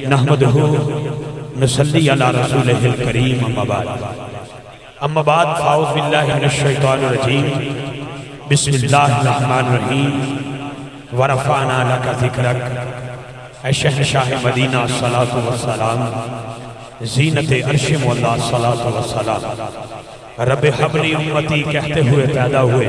نحمدہ نصلی علی رسولہ الکریم اما بعد فاعوذ باللہ من الشیطان الرجیم بسم اللہ الرحمن الرحیم ورفعنا لک ذکرک اے شہنشاہ مدینہ الصلاۃ والسلام زینت عرش مولا الصلاۃ والسلام رب حبلی امتی کہتے ہوئے پیدا ہوئے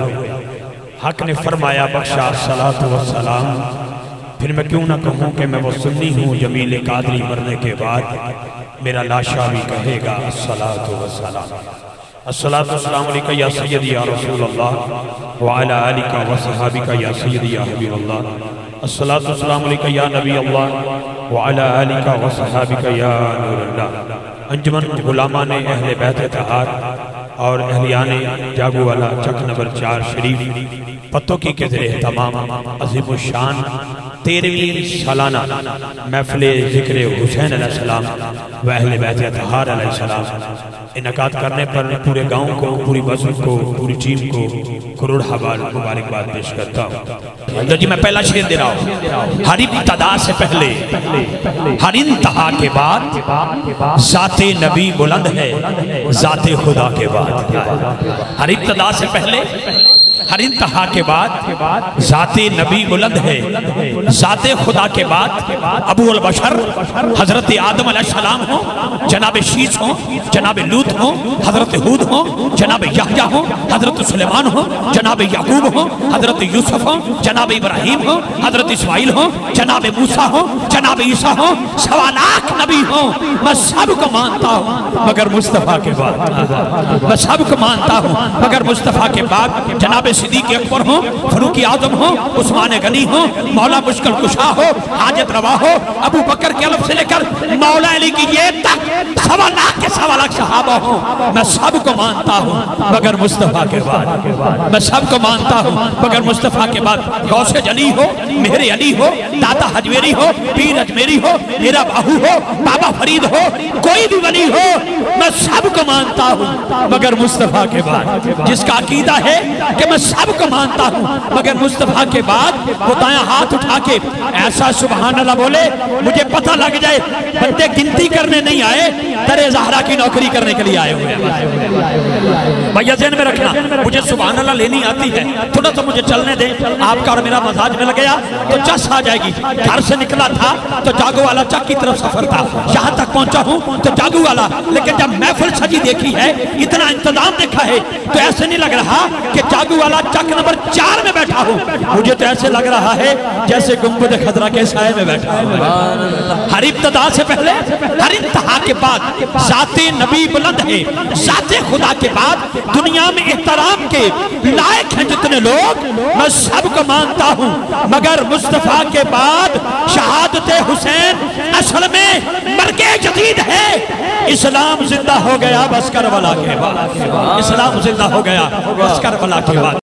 حق نے فرمایا بخشا الصلاۃ والسلام پھر میں کیوں نہ کہوں کہ میں وہ سنی ہوں جمیل قادری مرنے کے بعد میرا لاشا بھی کہے گا الصلاۃ والسلام الصلاۃ والسلام علیکہ یا سیدی یا رسول اللہ وعلا آلکہ وصحابکہ یا سیدی یا حبیب اللہ الصلاۃ والسلام علیکہ یا نبی اللہ وعلا آلکہ وصحابکہ یا نور اللہ انجمن غلامان اہل بیت اتحاد اور اہلیان جاگو والا چک نمبر 4 شریف پتوں کی کے ذریعے تمام عظیم الشان 13ویں سالانہ محفل ذکر حسین علیہ السلام و اہل بیت اطہار علیہ السلام انعقاد کرنے پر پورے گاؤں کو پوری مسجد کو پوری ٹیم کو کروڑ حوال مبارکباد پیش کرتا ہوں جی میں پہلا شعر دے رہا ہوں ہر ابتدا سے پہلے ہر انتہا کے بعد ذات نبی بلند ہے ذات خدا کے بعد ہر ابتدا سے پہلے ہر انتہا کے بعد ذات نبی بلند ہے ذات خدا کے بعد ابو البشر حضرت آدم علیہ السلام ہوں جناب شیس ہوں جناب لوط ہوں حضرت ہود ہوں جناب یحییٰ ہوں حضرت سلیمان ہوں جناب یعقوب ہوں حضرت یوسف ہوں جناب ابراہیم ہوں حضرت اسماعیل ہوں جناب موسیٰ ہوں جناب عیسیٰ ہوں 1.25 لاکھ نبی ہوں میں سب کو مانتا ہوں مگر مصطفیٰ کے بعد میں سب کو مانتا ہوں مگر مصطفیٰ کے بعد جناب صدیق اکبر ہوں فاروق اعظم ہوں عثمان غنی ہوں مولا مشکل کشا ہو حاجت روا ہو ابو بکر کے الف سے لے کر مولا علی کی یہ تک 1.25 لاکھ کے 1.25 لاکھ صحابہ ہوں میں سب کو مانتا ہوں مگر مصطفیٰ کے بعد میں سب کو مانتا ہوں مگر مصطفیٰ کے بعد غوث جلی ہو مہر علی ہو داتا حجویری ہو پیر اجمیری ہو میرا باہو ہو بابا فرید ہو کوئی بھی ولی ہو میں سب کو مانتا ہوں مگر مصطفیٰ کے بعد جس کا عقیدہ ہے کہ میں سب کو مانتا ہوں مگر مصطفیٰ کے بعد وہ دایاں ہاتھ اٹھا کے ایسا سبحان اللہ بولے مجھے پتہ لگ جائے بندے گنتی کرنے نہیں آئے در زہرا کی نوکری کرنے کے لیے آئے ہوئے بھائیہ ذہن میں رکھنا مجھے سبحان اللہ لینی آتی ہے تھوڑا سا مجھے چلنے دیں آپ کا اور میرا مزاج میں لگیا تو چس آ جائے گی گھر سے نکلا تھا تو جاگو والا چک کی طرف سفر تھا یہاں تک پہنچا ہوں تو جاگو والا لیکن جب محفل سجی دیکھی ہے اتنا انتظام دیکھا ہے تو ایسے نہیں لگ رہا کہ جاگو والا چک نمبر 4 میں بیٹھا ہوں مجھے تو ایسے لگ رہا ہے جیسے گنبد خضرا کے سائے میں بیٹھا ہوں ہر ابتدا سے پہلے ہر انتہا کے بعد ذات نبی بلند ہے ذات خدا کے بعد دنیا میں احترام کے لائق ہیں جتنے لوگ میں سب کو مانتا ہوں مگر مصطفیٰ کے بعد شہادت حسین اصل میں مرگ جدید ہے اسلام زندہ ہو گیا بس کربلا کے بعد اسلام زندہ ہو گیا بس کربلا کے بعد